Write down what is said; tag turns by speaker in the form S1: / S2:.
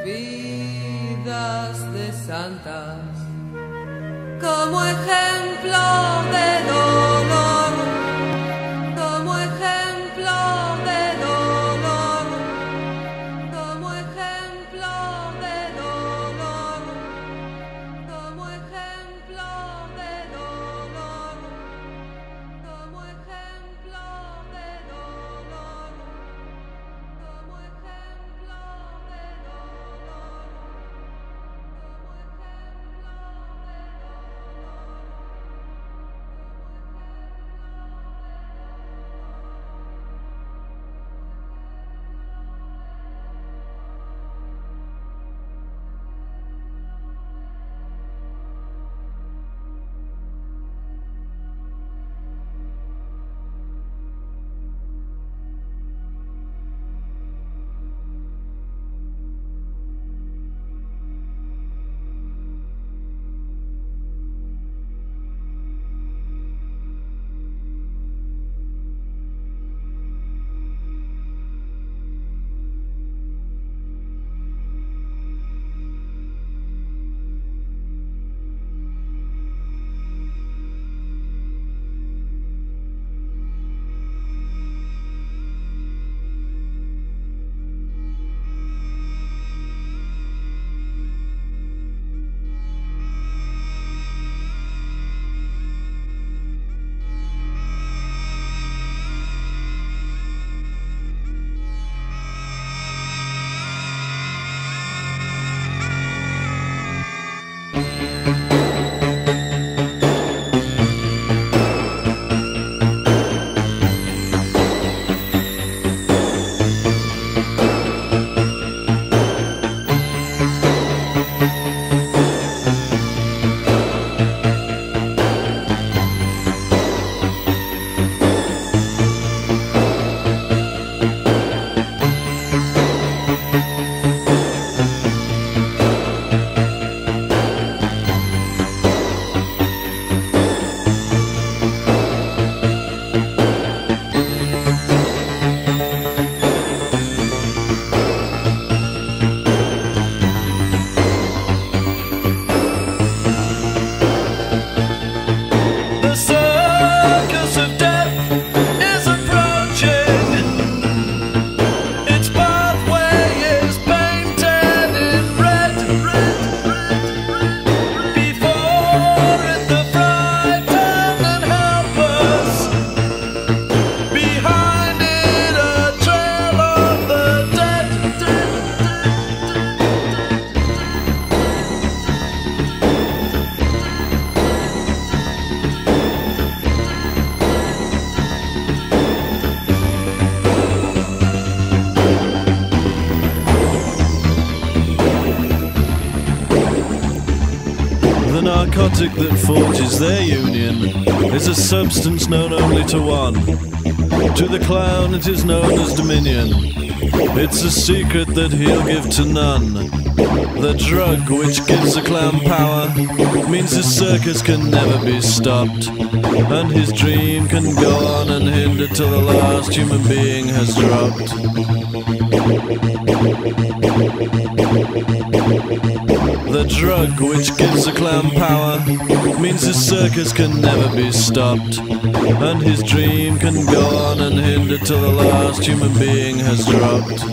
S1: vidas de santas, como ejemplo de dolor, como ejemplo de dolor, como ejemplo de dolor, como ejemplo de dolor, como ejemplo de dolor, como ejemplo de dolor, como ejemplo de
S2: The narcotic that forges their union is a substance known only to one. To the clown it is known as dominion. It's a secret that he'll give to none. The drug which gives the clown power means his circus can never be stopped, and his dream can go on unhindered till the last human being has dropped. The drug which gives the clown power means his circus can never be stopped, and his dream can go on unhindered till the last human being has dropped.